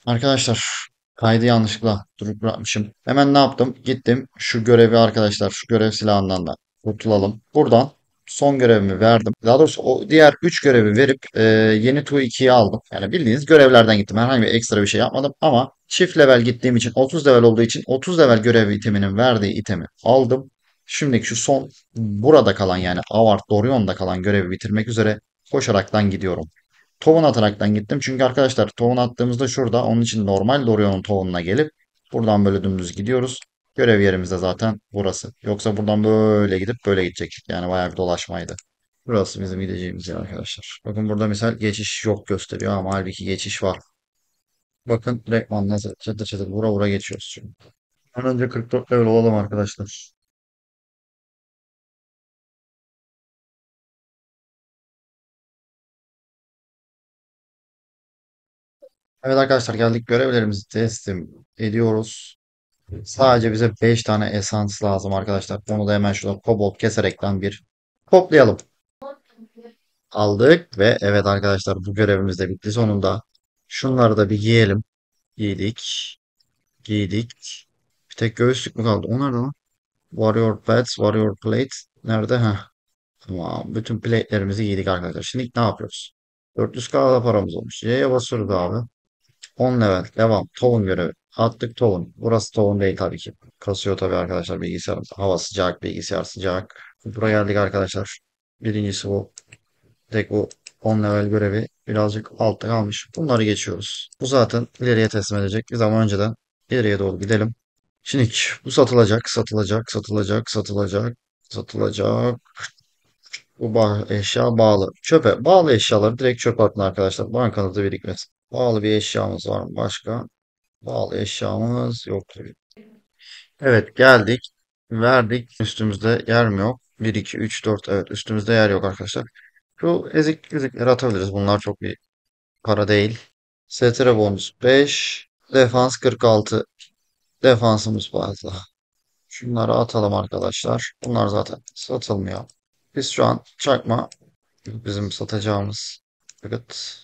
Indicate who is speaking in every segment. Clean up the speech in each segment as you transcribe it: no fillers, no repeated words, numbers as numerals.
Speaker 1: Arkadaşlar kaydı yanlışlıkla durup bırakmışım. Hemen ne yaptım? Gittim şu görevi arkadaşlar şu görev silahından da kurtulalım. Buradan son görevimi verdim. Daha doğrusu o diğer 3 görevi verip yeni Tu 2'yi aldım. Yani bildiğiniz görevlerden gittim. Herhangi bir ekstra bir şey yapmadım ama çift level gittiğim için 30 level olduğu için 30 level görev iteminin verdiği itemi aldım. Şimdiki şu son burada kalan yani Avart Dorion'da kalan görevi bitirmek üzere koşaraktan gidiyorum. Tohum ataraktan gittim. Çünkü arkadaşlar tohum attığımızda şurada. Onun için normal Dorion'un tohumuna gelip buradan böyle dümdüz gidiyoruz. Görev yerimiz de zaten burası. Yoksa buradan böyle gidip böyle gidecektik. Yani bayağı bir dolaşmaydı. Burası bizim gideceğimiz yer arkadaşlar. Bakın burada misal geçiş yok gösteriyor ama halbuki geçiş var. Bakın direktman nasıl çatır çatır vura vura geçiyoruz şimdi. En önce 44 level olalım arkadaşlar. Evet arkadaşlar geldik görevlerimizi teslim ediyoruz. Sadece bize 5 tane esans lazım arkadaşlar. Onu da hemen şurada kobolt keserekten bir toplayalım. Aldık ve evet arkadaşlar bu görevimiz de bitti sonunda. Şunları da bir giyelim. Giydik. Giydik. Bir tek göğüslük mü kaldı? O nerede lan? Warrior Pads, Warrior Plate. Nerede? Heh. Tamam. Bütün plate'lerimizi giydik arkadaşlar. Şimdi ne yapıyoruz? 400K da paramız olmuş. Y'ye basıyoruz abi. 10 level. Devam. Town görevi. Attık Town. Burası Town değil tabii ki. Kasıyor tabii arkadaşlar bilgisayarımız. Hava sıcak, bilgisayar sıcak. Buraya geldik arkadaşlar. Birincisi bu. Tek bu 10 level görevi birazcık altta kalmış. Bunları geçiyoruz. Bu zaten ileriye teslim edecek. Biz ama önceden ileriye doğru gidelim. Şimdi bu satılacak, satılacak, satılacak, satılacak, satılacak. Bu eşya bağlı. Çöpe. Bağlı eşyaları direkt çöpe atın arkadaşlar. Bankanızda birikmesin. Bağlı bir eşyamız var mı? Başka? Bağlı eşyamız yok. Evet geldik. Verdik. Üstümüzde yer mi yok? Bir 2 3 4 evet üstümüzde yer yok arkadaşlar. Şu ezik yüzükleri atabiliriz. Bunlar çok bir para değil. STR bonus 5. Defans 46. Defansımız fazla. Şunları atalım arkadaşlar. Bunlar zaten satılmıyor. Biz şu an çakma bizim satacağımız tıkıt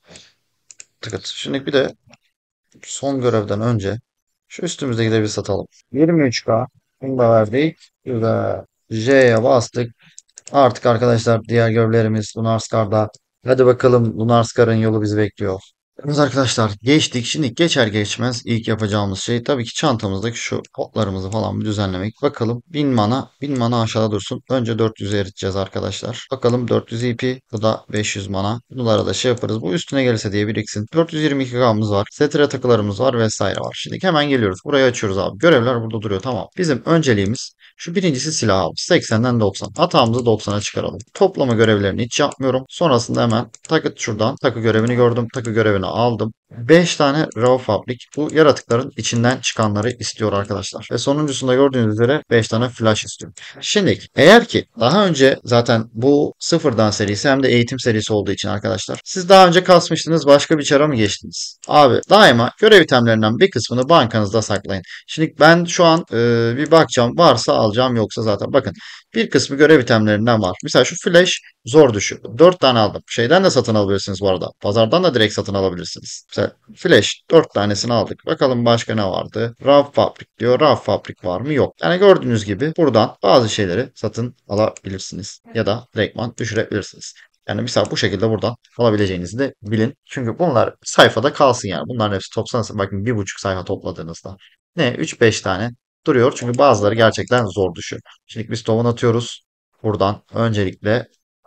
Speaker 1: tıkıt. Şimdi bir de son görevden önce şu üstümüzdeki de bir satalım. 23K. Bunu da verdik. Güzel. J'ye bastık. Artık arkadaşlar diğer görevlerimiz Lunarskar'da. Hadi bakalım Lunarskar'ın yolu bizi bekliyor. Evet arkadaşlar geçtik. Şimdi geçer geçmez ilk yapacağımız şey tabii ki çantamızdaki şu potlarımızı falan bir düzenlemek. Bakalım 1000 mana 1000 mana aşağıda dursun. Önce 400'e eriteceğiz arkadaşlar. Bakalım 400 EP bu da 500 mana. Bunlara da şey yaparız. Bu üstüne gelirse diye biriksin. 422K'mız var. Setre takılarımız var vesaire var. Şimdi hemen geliyoruz. Burayı açıyoruz abi. Görevler burada duruyor tamam. Bizim önceliğimiz şu birincisi silah abi. 80'den 90. Atağımızı 90'a çıkaralım. Toplama görevlerini hiç yapmıyorum. Sonrasında hemen takı şuradan takı görevini gördüm. Takı görevini aldım. 5 tane Raw Fabric. Bu yaratıkların içinden çıkanları istiyor arkadaşlar. Ve sonuncusunda gördüğünüz üzere 5 tane flash istiyor. Şimdi eğer ki daha önce zaten bu sıfırdan serisi hem de eğitim serisi olduğu için arkadaşlar. Siz daha önce kasmıştınız başka bir çara mı geçtiniz? Abi daima görev itemlerinden bir kısmını bankanızda saklayın. Şimdi ben şu an bir bakacağım. Varsa alacağım yoksa zaten. Bakın bir kısmı görev itemlerinden var. Mesela şu flash zor düşüyor. 4 tane aldım. Şeyden de satın alabilirsiniz bu arada. Pazardan da direkt satın alabilirsiniz. Mesela flash 4 tanesini aldık. Bakalım başka ne vardı? Raw Fabric diyor. Raw Fabric var mı? Yok. Yani gördüğünüz gibi buradan bazı şeyleri satın alabilirsiniz. Ya da direktman düşürebilirsiniz. Yani mesela bu şekilde buradan alabileceğinizi de bilin. Çünkü bunlar sayfada kalsın yani. Bunların hepsi toplanırsa bakın 1,5 sayfa topladığınızda ne 3-5 tane duruyor. Çünkü bazıları gerçekten zor düşüyor. Şimdi biz tohum atıyoruz. Buradan öncelikle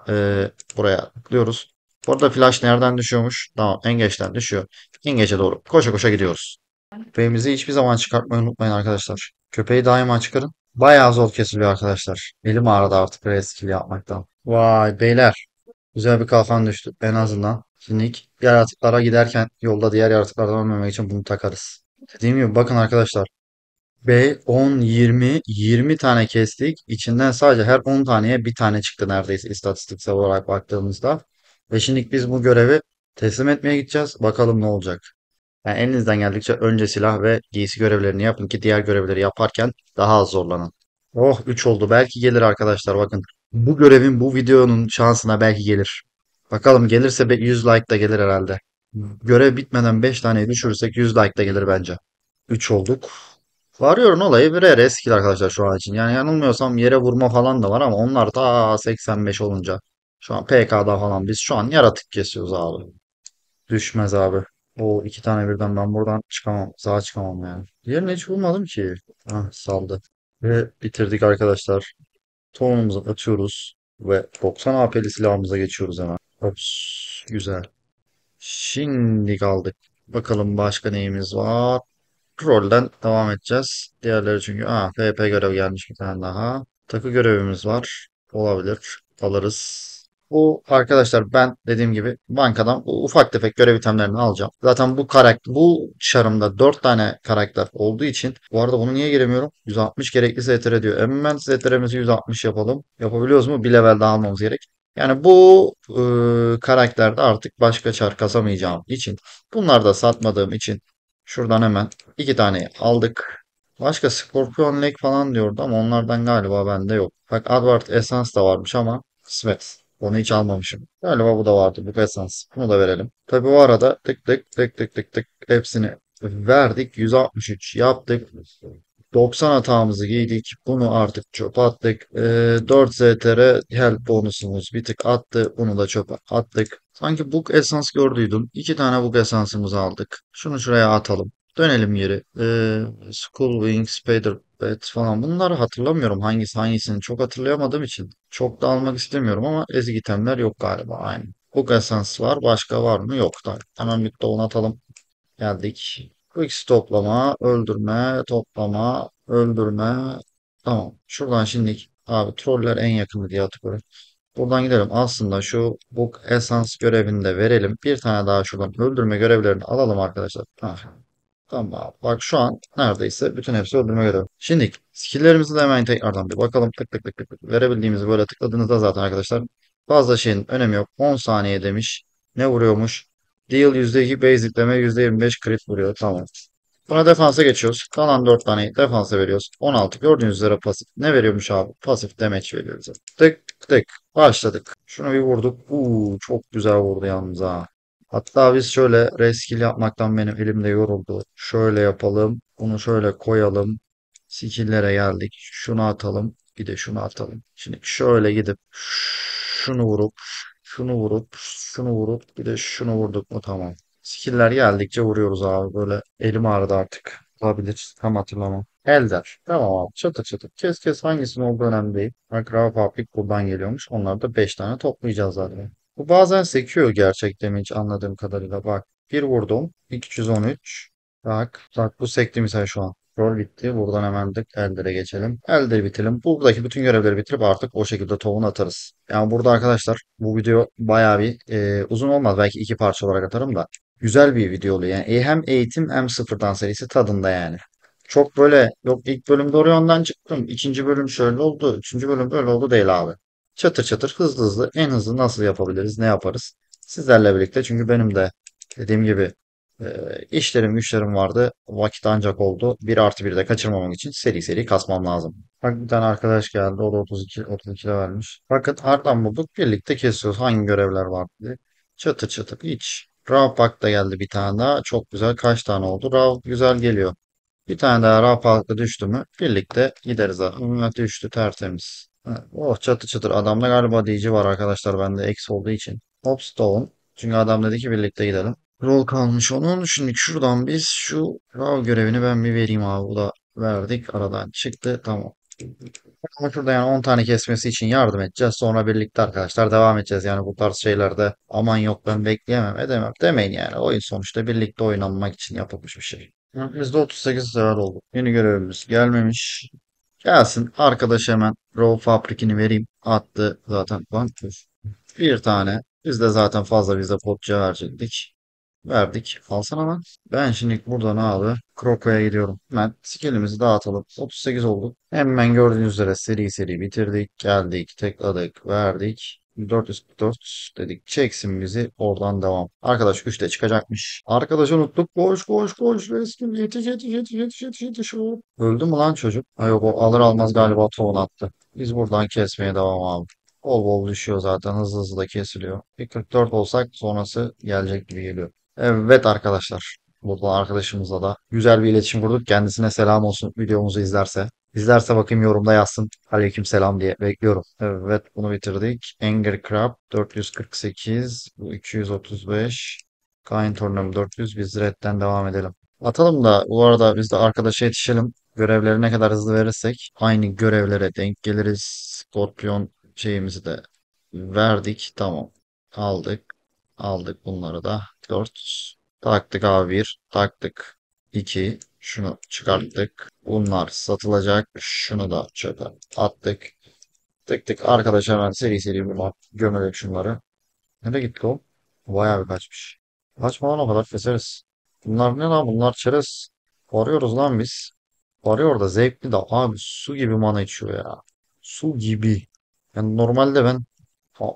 Speaker 1: buraya tıklıyoruz. Bu arada flash nereden düşüyormuş? Tamam engeçten düşüyor. Engeçe doğru koşa koşa gidiyoruz. Köpeğimizi hiçbir zaman çıkartmayı unutmayın arkadaşlar. Köpeği daima çıkarın. Bayağı zor kesiliyor arkadaşlar. Elim ağrıdı artık reskili yapmaktan. Vay beyler. Güzel bir kalkan düştü en azından. Şimdi yaratıklara giderken yolda diğer yaratıklardan ölmemek için bunu takarız. Dediğim gibi bakın arkadaşlar. Ve 10, 20 tane kestik. İçinden sadece her 10 taneye bir tane çıktı neredeyse istatistiksel olarak baktığımızda. Ve şimdi biz bu görevi teslim etmeye gideceğiz. Bakalım ne olacak. Yani elinizden geldikçe önce silah ve giysi görevlerini yapın ki diğer görevleri yaparken daha az zorlanın. Oh 3 oldu. Belki gelir arkadaşlar bakın. Bu görevin bu videonun şansına belki gelir. Bakalım gelirse 100 like da gelir herhalde. Görev bitmeden 5 tane düşürürsek 100 like de gelir bence. 3 olduk. Varıyorum olayı bir ara skill arkadaşlar şu an için. Yani yanılmıyorsam yere vurma falan da var ama onlar da 85 olunca. Şu an PK'da falan biz şu an yaratık kesiyoruz abi. Düşmez abi. O iki tane birden ben buradan çıkamam. Sağa çıkamam yani. Diğerini hiç vurmadım ki. Ah saldı. Ve bitirdik arkadaşlar. Tohumumuzu atıyoruz. Ve 90 AP'li silahımıza geçiyoruz hemen. Ops, güzel. Şimdi kaldık. Bakalım başka neyimiz var. Rolden devam edeceğiz. Diğerleri çünkü FP görev gelmiş bir tane daha. Takı görevimiz var. Olabilir. Alırız. Bu arkadaşlar ben dediğim gibi bankadan bu ufak tefek görev itemlerini alacağım. Zaten bu çarımda 4 tane karakter olduğu için bu arada bunu niye giremiyorum? 160 gerekli STR diyor. Hemen STR'mizi 160 yapalım. Yapabiliyoruz mu? Bir level daha almamız gerek. Yani bu karakterde artık başka çar kasamayacağım için bunları da satmadığım için şuradan hemen iki tane aldık. Başka Scorpion Lake falan diyordu ama onlardan galiba bende yok. Bak Advart Essence da varmış ama kısmet. Onu hiç almamışım. Galiba bu da vardı. Bu Essence. Bunu da verelim. Tabi bu arada tık tık tık tık tık tık hepsini verdik. 163 yaptık. 90 hatamızı giydik. Bunu artık çöpe attık. 4 ZTR help bonusumuz bir tık attı. Bunu da çöpe attık. Sanki Book Essence gördüydüm. İki tane Book Essence'ımızı aldık. Şunu şuraya atalım. Dönelim geri. Skull Wings, Spider Bat falan. Bunları hatırlamıyorum. Hangisini çok hatırlayamadığım için. Çok da almak istemiyorum ama ezik itemler yok galiba. Aynı. Book Essence var. Başka var mı? Yok da. Hemen bir de onu atalım. Geldik. Quick toplama, öldürme, toplama, öldürme. Tamam. Şuradan şimdi abi troller en yakını diye hatırlıyorum. Buradan gidelim. Aslında şu Book Essence görevini de verelim. Bir tane daha şuradan öldürme görevlerini alalım arkadaşlar. Ha, tamam. Bak şu an neredeyse bütün hepsi öldürme görevi. Şimdi skill'lerimizi de hemen tekrardan bir bakalım. Tık tık tık tık tık. Verebildiğimizi böyle tıkladığınızda zaten arkadaşlar fazla şeyin önemi yok. 10 saniye demiş. Ne vuruyormuş? Deal %2 basicleme %25 crit vuruyor. Tamam. Buna defansa geçiyoruz. Kalan 4 tane defansa veriyoruz. 16 gördüğünüz üzere pasif. Ne veriyormuş abi? Pasif damage veriyoruz. Tık tık. Başladık. Şunu bir vurduk. Çok güzel vurdu yalnız ha. Hatta biz şöyle reskil yapmaktan benim elimde yoruldu. Şöyle yapalım. Bunu şöyle koyalım. Skill'lere geldik. Şunu atalım. Bir de şunu atalım. Şimdi şöyle gidip şunu vurup şunu vurup bir de şunu vurduk mu tamam. Skill'ler geldikçe vuruyoruz abi. Böyle elim ağrıdı artık. Olabilir. Tam hatırlamam. Elder. Tamam abi. Çatır çatır. Kes kes hangisinin olduğu önemli değil. Bak Raw Public buradan geliyormuş. Onları da 5 tane toplayacağız zaten. Bu bazen sekiyor gerçekten hiç anladığım kadarıyla. Bak bir vurdum. 213. Bak bu sekti mesela şu an. Rol bitti. Buradan hemen de Elder'e geçelim. Elder'i bitirelim. Buradaki bütün görevleri bitirip artık o şekilde tohum atarız. Yani burada arkadaşlar bu video bayağı bir uzun olmaz. Belki iki parça olarak atarım da. Güzel bir video oluyor. Yani hem eğitim hem sıfırdan serisi tadında yani. Çok böyle yok ilk bölümde Orion'dan çıktım. İkinci bölüm şöyle oldu. Üçüncü bölüm böyle oldu değil abi. Çatır çatır hızlı hızlı en hızlı nasıl yapabiliriz ne yaparız. Sizlerle birlikte çünkü benim de dediğim gibi işlerim güçlerim vardı. Vakit ancak oldu. Bir artı bir de kaçırmamak için seri seri kasmam lazım. Bak bir tane arkadaş geldi. O da 32 vermiş. Bakın ardından bulduk. Birlikte kesiyoruz. Hangi görevler var diye. Çatır çatır hiç. Raw Pack da geldi bir tane daha. Çok güzel. Kaç tane oldu? Raw güzel geliyor. Bir tane daha Raw Pack'ta düştü mü? Birlikte gideriz abi. Düştü tertemiz. Ha, oh çatır çatır. Adamda galiba DC var arkadaşlar. Bende X olduğu için. Hopstone. Çünkü adam dedi ki birlikte gidelim. Rol kalmış onun. Şimdi şuradan biz şu Raw görevini ben bir vereyim abi. Bu da verdik. Aradan çıktı. Tamam. Ama şurada yani 10 tane kesmesi için yardım edeceğiz. Sonra birlikte arkadaşlar devam edeceğiz. Yani bu tarz şeylerde aman yok ben bekleyemem edemem demeyin yani. Oyun sonuçta birlikte oynanmak için yapılmış bir şey. Biz de 38 sefer olduk. Yeni görevimiz gelmemiş. Gelsin. Arkadaş hemen Raw Fabric'ini vereyim. Attı zaten. Lan, bir tane. Biz de zaten fazla bize potça verecektik. Verdik. Alsana lan. Ben şimdi buradan abi Kroko'ya gidiyorum. Hemen skillimizi dağıtalım. 38 olduk. Hemen gördüğünüz üzere seri seri bitirdik. Geldik, tekladık, verdik. 444 dedik. Çeksin bizi. Oradan devam. Arkadaş 3'te çıkacakmış. Arkadaşı unuttuk. Koş koş koş. Resmi yetiş yetiş yetiş yetiş yetiş yetiş. Öldü mü lan çocuk? Ha yok o alır almaz galiba tohum attı. Biz buradan kesmeye devam abi. Bol bol düşüyor zaten. Hızlı hızlı da kesiliyor. Bir 44 olsak sonrası gelecek gibi geliyor. Evet arkadaşlar. Buradan arkadaşımızla da güzel bir iletişim kurduk. Kendisine selam olsun videomuzu izlerse. İzlerse bakayım yorumda yazsın. Aleyküm selam diye bekliyorum. Evet bunu bitirdik. Anger Crab 448. Bu 235. Kain Tornum 400. Biz Red'den devam edelim. Atalım da bu arada biz de arkadaşa yetişelim. Görevleri ne kadar hızlı verirsek aynı görevlere denk geliriz. Scorpion şeyimizi de verdik. Tamam. Aldık. Aldık bunları da. 4. Taktık abi bir. Taktık 2. Şunu çıkarttık. Bunlar satılacak. Şunu da çöpe attık. Tık tık. Arkadaş hemen seri seri bunlar gömelim şunları. Nereye gitti o? Bayağı bir kaçmış. Kaçma lan o kadar keseriz. Bunlar ne lan? Bunlar çerez. Varıyoruz lan biz. Varıyor da zevkli de abi su gibi mana içiyor ya. Su gibi. Yani normalde ben ha,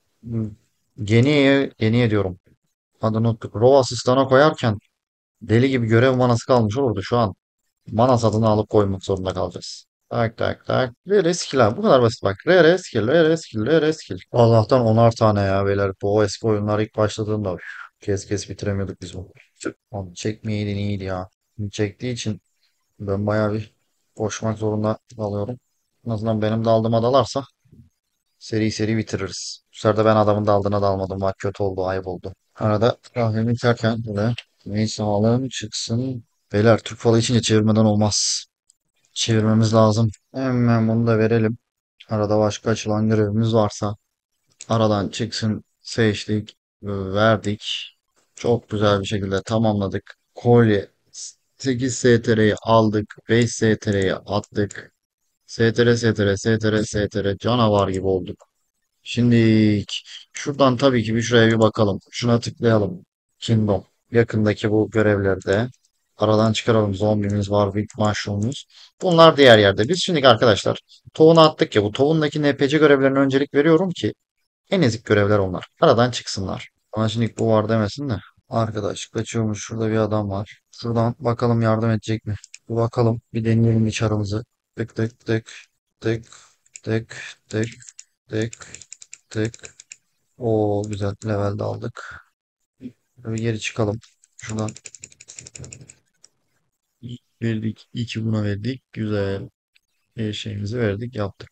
Speaker 1: Geniye diyorum. Adını unuttuk. Rov asistana koyarken deli gibi görev manası kalmış olurdu. Şu an mana satını alıp koymak zorunda kalacağız. Tak tak tak. Rare skill abi. Bu kadar basit bak. Rare skill, rare skill, rare skill. Allah'tan 10'ar tane ya beyler. Bu eski oyunlar ilk başladığında kez kez bitiremiyorduk biz bunu. Onu çekmeyeydin iyiydi ya. Çektiği için ben bayağı bir koşmak zorunda kalıyorum. En azından benim de aldığıma dalarsa seri seri bitiririz. Bu sefer de ben adamın daldığına dalmadım. Bak kötü oldu, ayıp oldu. Arada kahvemi içerken böyle neyse alalım çıksın. Beyler Türk falı içince çevirmeden olmaz. Çevirmemiz lazım. Hemen bunu da verelim. Arada başka açılan görevimiz varsa aradan çıksın. Seçtik, verdik. Çok güzel bir şekilde tamamladık. Kolye 8 STR'yi aldık. 5 STR'yi attık. STR, STR, STR, STR canavar gibi olduk. Şimdi şuradan tabii ki şuraya bir bakalım. Şuna tıklayalım. Kingdom. Yakındaki bu görevlerde aradan çıkaralım. Zombimiz var, Big Mushroom'umuz. Bunlar diğer yerde. Biz şimdi arkadaşlar Town'a attık ya. Bu Town'daki NPC görevlerine öncelik veriyorum ki en ezik görevler onlar. Aradan çıksınlar. Ama şimdi bu var demesin de. Arkadaş kaçıyormuş. Şurada bir adam var. Şuradan bakalım yardım edecek mi? Bir bakalım. Bir deneyelim çarımızı. Tık tık tık tık tık tık tık tık. O güzel levelde aldık. Böyle geri çıkalım. Şuradan verdik. İki buna verdik. Güzel. Bir şeyimizi verdik. Yaptık.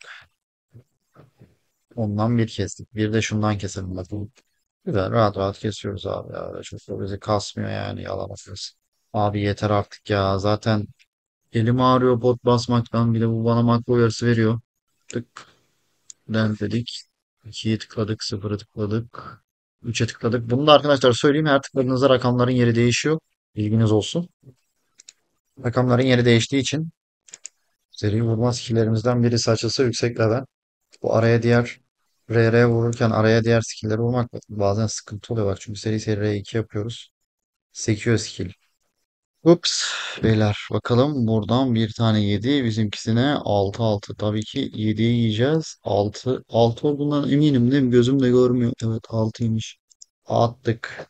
Speaker 1: Ondan bir kestik. Bir de şundan keselim bakalım. Güzel. Rahat rahat kesiyoruz abi ya. Çok da bizi kasmıyor yani. Yalan atıyoruz. Abi yeter artık ya. Zaten elim ağrıyor pot basmaktan. Bir de bu bana makro uyarısı veriyor. Tık. Dedik. 2'ye tıkladık. 0'a tıkladık. 3'e tıkladık. Bunu da arkadaşlar söyleyeyim. Her tıkladığınızda rakamların yeri değişiyor. Bilginiz olsun. Rakamların yeri değiştiği için seri vurma skillerimizden birisi açılsa yüksek level. Bu araya diğer RR vururken araya diğer skillleri vurmak bazen sıkıntı oluyor bak. Çünkü seri seri R2 yapıyoruz. Sekiyor skill. Ups. Beyler bakalım buradan bir tane yedi. Bizimkisine 6 6. Tabii ki 7'yi yiyeceğiz. 6 6 olduğundan eminim değil mi? Gözüm de görmüyor. Evet 6'ymış. Attık.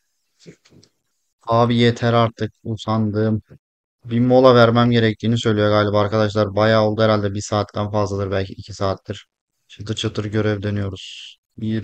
Speaker 1: Abi yeter artık. Usandım. Bir mola vermem gerektiğini söylüyor galiba arkadaşlar. Bayağı oldu herhalde. Bir saatten fazladır belki 2 saattir. Çıtır çıtır görev deniyoruz.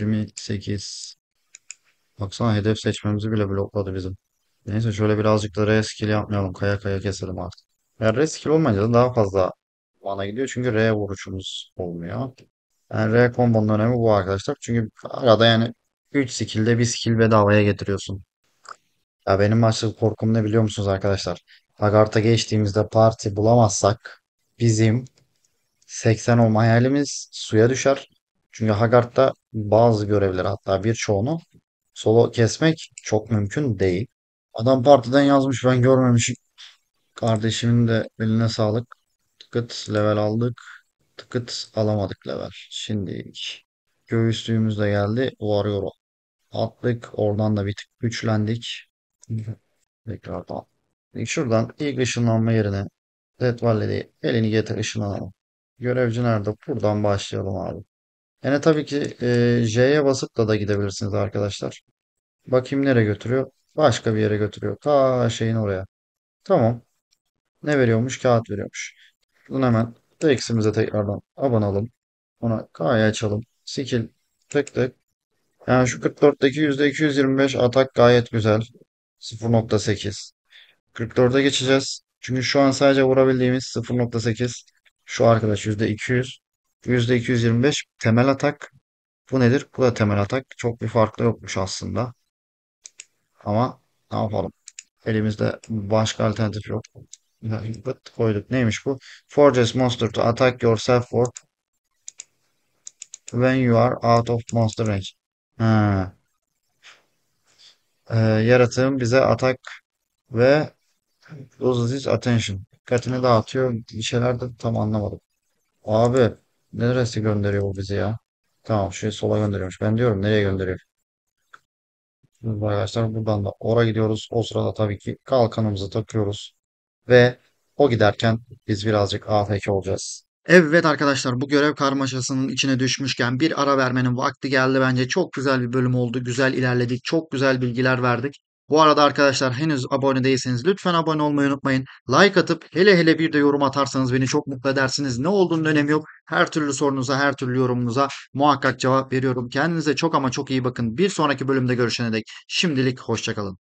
Speaker 1: 28. Baksana hedef seçmemizi bile blokladı bizim. Neyse şöyle birazcık da R-skill yapmayalım. Kaya kaya keselim artık. Yani R-skill olmayınca da daha fazla mana gidiyor. Çünkü R vuruşumuz olmuyor. Yani R kombonun önemi bu arkadaşlar. Çünkü arada yani 3 skill'de bir skill bedavaya getiriyorsun. Ya benim asıl korkum ne biliyor musunuz arkadaşlar? Hagart'a geçtiğimizde parti bulamazsak bizim 80 olma hayalimiz suya düşer. Çünkü Hagart'ta bazı görevleri hatta birçoğunu solo kesmek çok mümkün değil. Adam partiden yazmış ben görmemişim. Kardeşimin de eline sağlık. Tıkıt level aldık. Tıkıt alamadık level. Şimdi göğüslüğümüz de geldi. Varıyor. Attık. Oradan da bir tık güçlendik. Tekrardan. Şuradan ilk ışınlanma yerine Death Valley'de elini getir ışınlanalım. Görevci nerede? Buradan başlayalım abi. Yine tabii ki J'ye basıp da gidebilirsiniz arkadaşlar. Bakayım nereye götürüyor? Başka bir yere götürüyor. Ta şeyin oraya. Tamam. Ne veriyormuş? Kağıt veriyormuş. Bunu hemen X'imize tekrardan abanalım. Ona K'yı açalım. Skill tık tık. Yani şu 44'teki %225 atak gayet güzel. 0.8. 44'e geçeceğiz. Çünkü şu an sadece vurabildiğimiz 0.8. Şu arkadaş %200. %225 temel atak. Bu nedir? Bu da temel atak. Çok bir farklı yokmuş aslında. Ama ne yapalım? Elimizde başka alternatif yok. Bıt koyduk. Neymiş bu? Forces monster to attack yourself for when you are out of monster range. Ha. Yaratığın bize atak ve loses his attention. Dikkatini dağıtıyor. Bir şeyler de tam anlamadım. Abi neresi gönderiyor bu bizi ya? Tamam şu sola gönderiyormuş. Ben diyorum nereye gönderiyor? Şimdi arkadaşlar buradan da oraya gidiyoruz. O sırada tabii ki kalkanımızı takıyoruz. Ve o giderken biz birazcık AFK olacağız. Evet arkadaşlar bu görev karmaşasının içine düşmüşken bir ara vermenin vakti geldi bence. Çok güzel bir bölüm oldu. Güzel ilerledik. Çok güzel bilgiler verdik. Bu arada arkadaşlar henüz abone değilseniz lütfen abone olmayı unutmayın. Like atıp hele hele bir de yorum atarsanız beni çok mutlu edersiniz. Ne olduğunun önemi yok. Her türlü sorunuza, her türlü yorumunuza muhakkak cevap veriyorum. Kendinize çok ama çok iyi bakın. Bir sonraki bölümde görüşene dek şimdilik hoşça kalın.